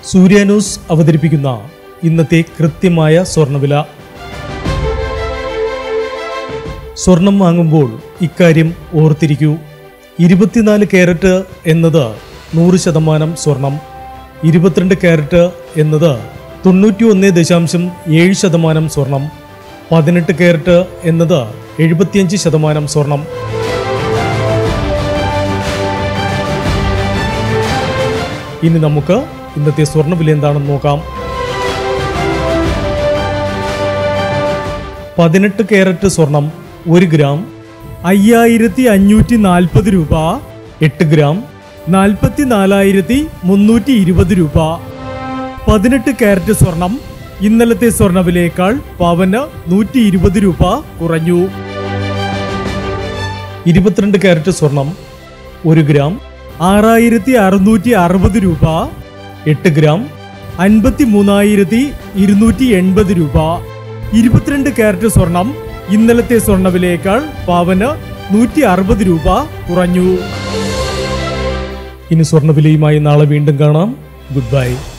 സൂര്യ news അവതരിപ്പിക്കുന്ന ഇന്നത്തെ കൃത്യമായ സ്വർണ്ണവില. സ്വർണം വാങ്ങുമ്പോൾ ഇക്കാര്യം ഓർത്തിരിക്കൂ. 24 കാരറ്റ് എന്നത് 100% സ്വർണം, 22 കാരറ്റ് എന്നത് 91.7% സ്വർണം, 18 കാരറ്റ് എന്നത് 75% സ്വർണം. ഇനി നമുക്ക് ഇന്നത്തെ സ്വർണ്ണവില എന്താണെന്ന് നോക്കാം. 18 കാരറ്റ് സ്വർണം 1 ഗ്രാം 5540 രൂപ, 8 ഗ്രാം 44,320 രൂപ. 18 കാരറ്റ് സ്വർണം ഇന്നലത്തെ സ്വർണ്ണവിലയേക്കാൾ പവന് 120 രൂപ കുറഞ്ഞു. 22 കാരറ്റ് സ്വർണം 1 ഗ്രാം 6,660 രൂപ, 8 ഗ്രാം 53,280 രൂപ. 22 കാരറ്റ് സ്വർണം ഇന്നലത്തെ സ്വർണ്ണവിലയേക്കാൾ പവന് 160 രൂപ കുറഞ്ഞു. ഇനി സ്വർണ്ണവിലയുമായി നാളെ വീണ്ടും കാണാം. Good by.